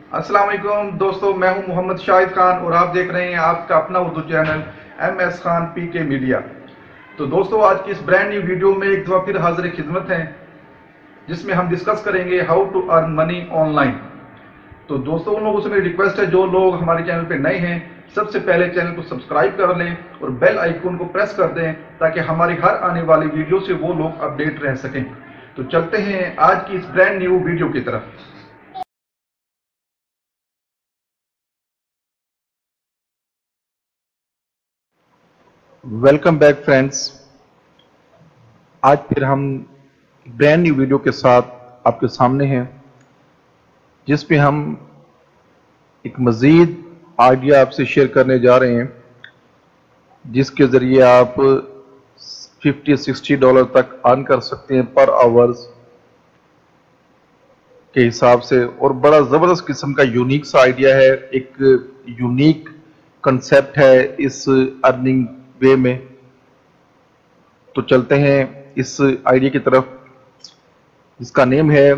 अस्सलाम वालेकुम दोस्तों, मैं हूं मोहम्मद शाहिद खान और आप देख रहे हैं आपका अपना Urdu channel MS Khan PK media. तो दोस्तों, आज की इस ब्रांड न्यू वीडियो में एक दफा फिर हाजिर खिदमत है, जिसमें हम डिस्कस करेंगे how to earn money online. तो दोस्तों, उन लोगों से मेरी रिक्वेस्ट है, जो लोग हमारे चैनल पे नए हैं, सबसे पहले चैनल को सब्सक्राइब कर लें और बेल आइकन को प्रेस कर दें, ताकि हमारी हर आने वाली वीडियो से वो लोग अपडेट रह सकें। तो चलते हैं आज की इस ब्रांड न्यू वीडियो की तरफ। Welcome back friends. आज फिर हम ब्रांड न्यू वीडियो के साथ आपके सामने हैं, जिसमें हम एक मज़ीद आइडिया आपसे शेयर करने जा रहे हैं, जिसके ज़रिए आप $50-60 तक अर्न कर सकते हैं पर आवर्स के हिसाब से। और बड़ा ज़बरदस्त किस्म का यूनिक सा आइडिया है, एक यूनिक कंसेप्ट है इस अर्निंग वे में। तो चलते हैं इस आइडिया की तरफ, जिसका नेम है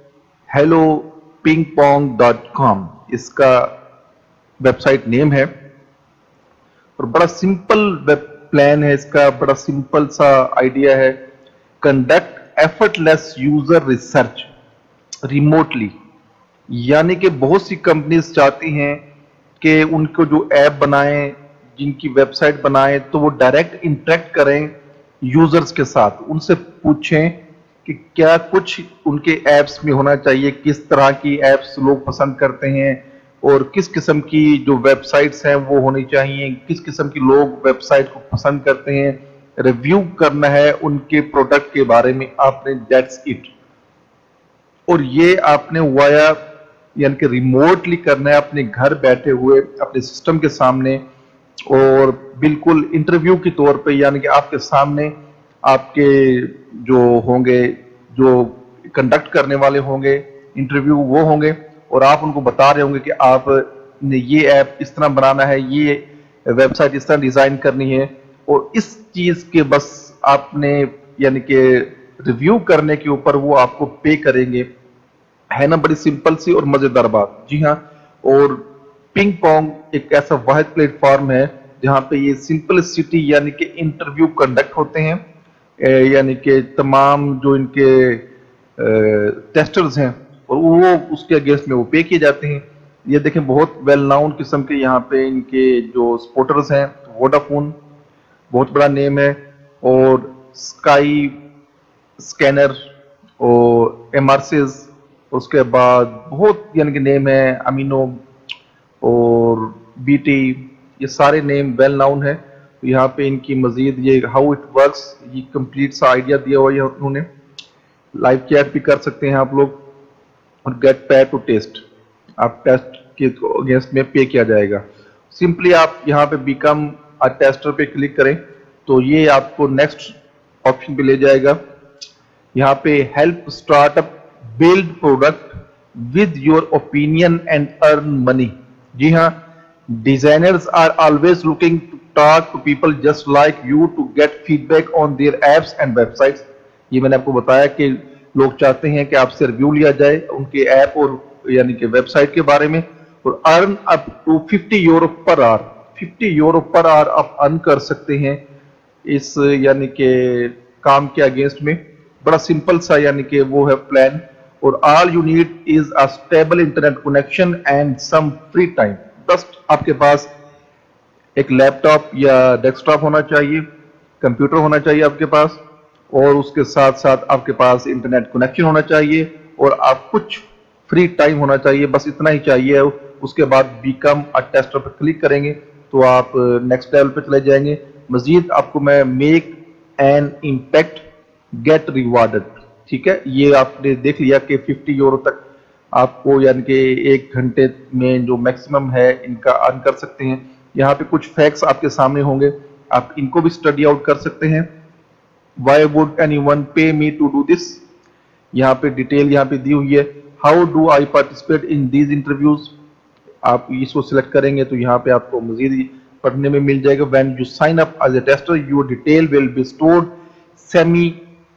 hellopingpong.com। इसका वेबसाइट नेम है और बड़ा सिंपल वेब प्लान है इसका, बड़ा सिंपल सा आइडिया है। Conduct effortless user research remotely, यानी कि बहुत सी कंपनीज चाहती हैं कि उनको जो ऐप बनाएं, जिनकी वेबसाइट बनाएं, तो वो डायरेक्ट इंटरेक्ट करें यूजर्स के साथ, उनसे पूछें कि क्या कुछ उनके ऐप्स में होना चाहिए, किस तरह की ऐप्स लोग पसंद करते हैं और किस किस्म की जो वेबसाइट्स हैं वो होनी चाहिए, किस किस्म की लोग वेबसाइट को पसंद करते हैं। रिव्यू करना है उनके प्रोडक्ट के बारे में आपने, दैट्स इट। और ये आपने वाया यानी कि रिमोटली करना है, अपने घर बैठे हुए अपने सिस्टम के सामने, और बिल्कुल इंटरव्यू के तौर पे, यानी कि आपके सामने आपके जो होंगे, जो कंडक्ट करने वाले होंगे इंटरव्यू, वो होंगे और आप उनको बता रहे होंगे कि आपने ये ऐप इस तरह बनाना है, ये वेबसाइट इस तरह डिजाइन करनी है, और इस चीज के बस आपने यानी कि रिव्यू करने के ऊपर वो आपको पे करेंगे। है ना, बड़ी सिंपल सी और मजेदार बात। जी हाँ, और पिंग पोंग एक ऐसा वाहिद प्लेटफॉर्म है जहां पे ये सिंपलिसिटी यानी कि इंटरव्यू कंडक्ट होते हैं, यानी कि तमाम जो इनके टेस्टर्स हैं और वो उसके अगेंस्ट में वो पे किए जाते हैं। ये देखें, बहुत वेल नाउन किस्म के यहाँ पे इनके जो सपोर्टर्स हैं। वोडाफोन बहुत बड़ा नेम है, और स्काई स्कैनर और एमआरसीज, उसके बाद बहुत यानी कि नेम है, अमीनो और बीटी, ये सारे नेम वेल नाउन है। तो यहाँ पे इनकी मजीद ये हाउ इट वर्क्स, ये कंप्लीट सा आइडिया दिया हुआ है उन्होंने। लाइव चैट भी कर सकते हैं आप लोग, और गेट पे टू टेस्ट, आप टेस्ट के अगेंस्ट में पे किया जाएगा। सिंपली आप यहाँ पे बिकम अ टेस्टर पे क्लिक करें तो ये आपको नेक्स्ट ऑप्शन पे ले जाएगा। यहाँ पे help startup build product with your opinion and earn money. जी हाँ, designers are always looking to talk to people just like you to get feedback on their apps and websites. ये मैंने आपको बताया कि लोग चाहते हैं कि आपसे रिव्यू लिया जाए उनके ऐप और यानी कि वेबसाइट के बारे में, और earn up to €50 per hour. €50 per hour आप अर्न कर सकते हैं इस यानी कि काम के अगेंस्ट में। बड़ा सिंपल सा यानी कि वो है प्लान, और all you need is a stable internet connection and some free time. बस आपके पास एक लैपटॉप या डेस्कटॉप होना चाहिए, कंप्यूटर होना चाहिए आपके पास, और उसके साथ साथ आपके पास इंटरनेट कनेक्शन होना चाहिए, और आप कुछ फ्री टाइम होना चाहिए। बस इतना ही चाहिए। उसके बाद बिकम अ टेस्टर पर क्लिक करेंगे तो आप नेक्स्ट लेवल पे चले जाएंगे। मजीद आपको मैं make an impact get rewarded, ठीक है, ये आपने देख लिया कि €50 तक आपको यानी कि 1 घंटे में जो मैक्सिमम है इनका अर्न कर सकते हैं। यहाँ पे कुछ फैक्ट्स आपके सामने होंगे, आप इनको भी स्टडी आउट कर सकते हैं। Why would anyone pay me to do this? यहाँ पे डिटेल यहाँ पे दी हुई है। How do I participate in these interviews? आप इसको सिलेक्ट करेंगे तो यहाँ पे आपको मजीद पढ़ने में मिल जाएगा। When you sign up as a tester, your detail will be stored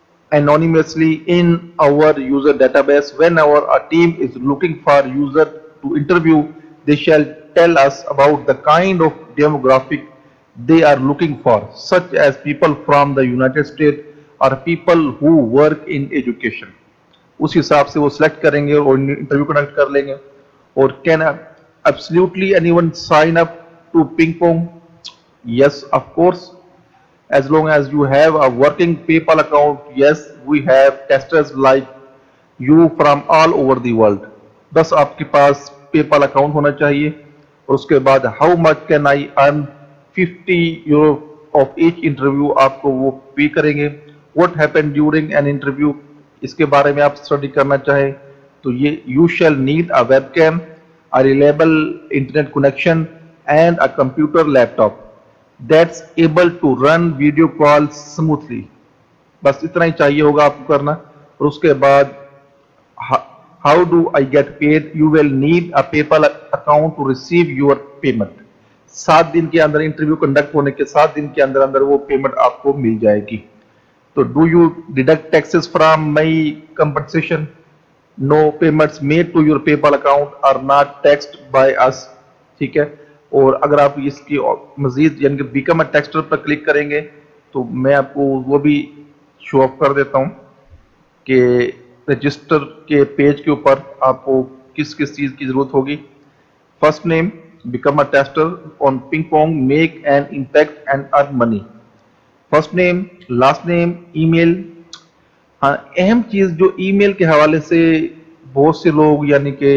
semi anonymously in our user database. Whenever a team is looking for user to interview, they shall tell us about the kind of demographic they are looking for, such as people from the United States or people who work in education. उस हिसाब से वो select करेंगे और interview conduct कर लेंगे. और can absolutely anyone sign up to ping pong? Yes, of course. As long as you have a working PayPal account, yes, we have testers like you from all over the world. बस आपके पास PayPal account होना चाहिए. और उसके बाद how much can I earn? 50 euro of each interview आपको वो पे करेंगे. What happened during an interview? इसके बारे में आप स्टडी करना चाहें तो ये you shall need a webcam, a reliable internet connection and a computer laptop that's able to run video calls smoothly. बस इतना ही चाहिए होगा आपको करना. और उसके बाद how do I get paid? You will need a PayPal account to receive your payment. 7 दिन के अंदर इंटरव्यू कंडक्ट होने के 7 दिन के अंदर अंदर वो पेमेंट आपको मिल जाएगी. तो do you deduct taxes from my compensation? No, payments made to your PayPal account are not taxed by us. ठीक है. और अगर आप इसकी मजीद यानी कि बिकम अ टेक्स्टर पर क्लिक करेंगे तो मैं आपको वो भी शो ऑफ कर देता हूँ कि रजिस्टर के पेज के ऊपर आपको किस किस चीज की जरूरत होगी. First name, become a tester on ping pong, make an impact and earn money. First name, last name, email. हाँ, अहम चीज जो ईमेल के हवाले से बहुत से लोग यानी कि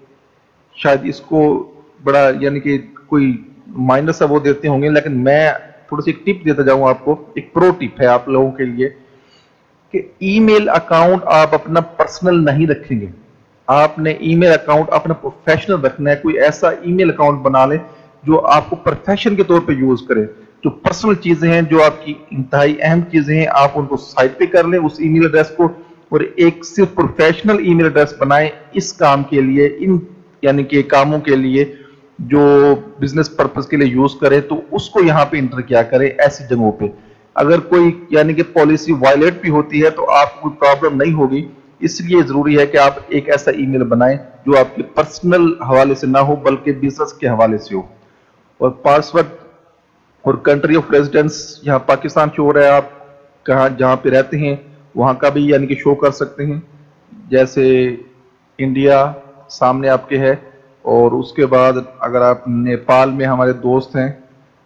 शायद इसको बड़ा यानी कि कोई माइनर सा वो देते होंगे, लेकिन मैं थोड़ी सी एक टिप देता जाऊं आपको. एक प्रो टिप है आप लोगों के लिए कि ईमेल अकाउंट आप अपना पर्सनल नहीं रखेंगे. आपने ईमेल अकाउंट अपना प्रोफेशनल रखना है. कोई ऐसा ईमेल अकाउंट बना ले जो आपको प्रोफेशन के तौर पे यूज करे. जो पर्सनल चीजें हैं, जो आपकी इंतहाई अहम चीजें हैं, आप उनको साइड पे कर लें उस ईमेल एड्रेस को, और एक सिर्फ प्रोफेशनल ईमेल एड्रेस बनाएं इस काम के लिए, इन यानी कि कामों के लिए जो बिजनेस पर्पस के लिए यूज करें, तो उसको यहाँ पे इंटर किया करें ऐसी जगहों पे. अगर कोई यानी कि पॉलिसी वायलेट भी होती है तो आपको कोई प्रॉब्लम नहीं होगी. इसलिए जरूरी है कि आप एक ऐसा ईमेल बनाएं जो आपके पर्सनल हवाले से ना हो बल्कि बिजनेस के हवाले से हो. और पासवर्ड और कंट्री ऑफ रेजिडेंस यहाँ पाकिस्तान शो हो रहा है. आप कहाँ जहाँ पे रहते हैं वहाँ का भी यानी कि शो कर सकते हैं. जैसे इंडिया सामने आपके है. और उसके बाद अगर आप नेपाल में हमारे दोस्त हैं,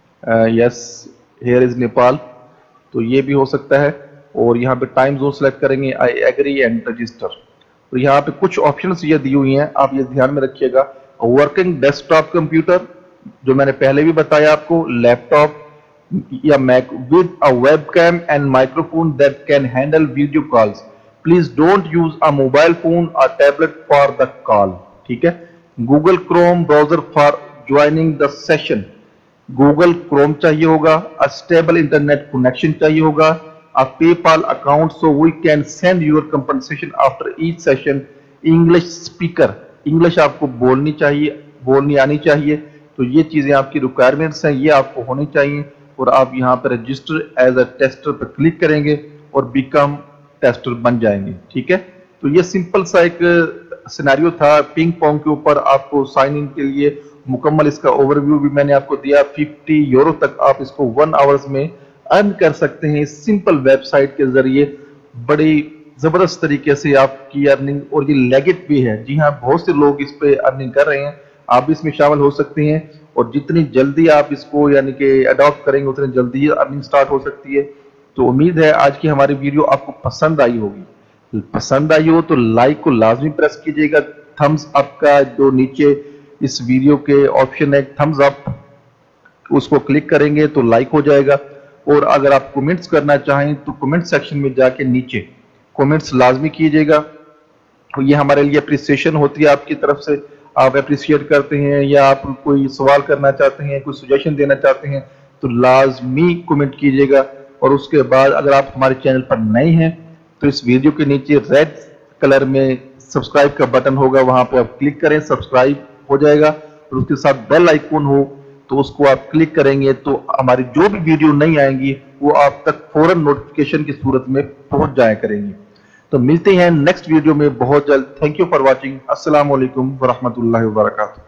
यस हियर इज नेपाल, तो ये भी हो सकता है. और यहाँ पे टाइम जोन सेलेक्ट करेंगे, आई एग्री एंड रजिस्टर. और यहाँ पे कुछ ऑप्शंस ये दी हुई हैं, आप ये ध्यान में रखिएगा. वर्किंग डेस्कटॉप कंप्यूटर जो मैंने पहले भी बताया आपको, लैपटॉप या Mac with a webcam and microphone that can handle video calls. Please don't use a mobile phone और टैबलेट फॉर द कॉल. ठीक है. Google Chrome browser for joining the session. Google Chrome चाहिए होगा. अ stable internet connection चाहिए होगा. A PayPal account so we can send your compensation after each session. English speaker, English आपको बोलनी चाहिए, बोलनी आनी चाहिए. तो ये चीजें आपकी रिक्वायरमेंट्स हैं, ये आपको होनी चाहिए. और आप यहाँ पर रजिस्टर एज अ टेस्टर पर क्लिक करेंगे और बिकम टेस्टर बन जाएंगे. ठीक है. तो ये सिंपल सा एक सिनेरियो था पिंग पोंग के ऊपर. आपको साइन इन के लिए मुकम्मल इसका ओवरव्यू भी मैंने आपको दिया. 50 यूरो तक आप इसको 1 आवर्स में अर्न कर सकते हैं. सिंपल वेबसाइट के जरिए बड़ी जबरदस्त तरीके से आपकी अर्निंग, और ये लेगिट भी है. जी हाँ, बहुत से लोग इस पे अर्निंग कर रहे हैं. आप भी इसमें शामिल हो सकते हैं. और जितनी जल्दी आप इसको यानी कि अडॉप्ट करेंगे उतनी जल्दी ही अर्निंग स्टार्ट हो सकती है. तो उम्मीद है आज की हमारी वीडियो आपको पसंद आई होगी. पसंद आई हो तो लाइक को लाजमी प्रेस कीजिएगा. थम्स अप का जो नीचे इस वीडियो के ऑप्शन है थम्स अप, उसको क्लिक करेंगे तो लाइक हो जाएगा. और अगर आप कमेंट्स करना चाहें तो कमेंट सेक्शन में जाके नीचे कमेंट्स लाजमी कीजिएगा. तो ये हमारे लिए अप्रिसिएशन होती है आपकी तरफ से. आप अप्रिशिएट करते हैं या आप कोई सवाल करना चाहते हैं, कोई सजेशन देना चाहते हैं तो लाजमी कमेंट कीजिएगा. और उसके बाद अगर आप हमारे चैनल पर नए हैं तो इस वीडियो के नीचे रेड कलर में सब्सक्राइब का बटन होगा, वहां पर आप क्लिक करें, सब्सक्राइब हो जाएगा. और उसके साथ बेल आइकन हो तो उसको आप क्लिक करेंगे तो हमारी जो भी वीडियो नहीं आएंगी वो आप तक फौरन नोटिफिकेशन की सूरत में पहुंच जाया करेंगी. तो मिलते हैं नेक्स्ट वीडियो में बहुत जल्द। Thank you for watching. अस्सलाम वालेकुम वरहमतुल्लाहि वबरकातुहू।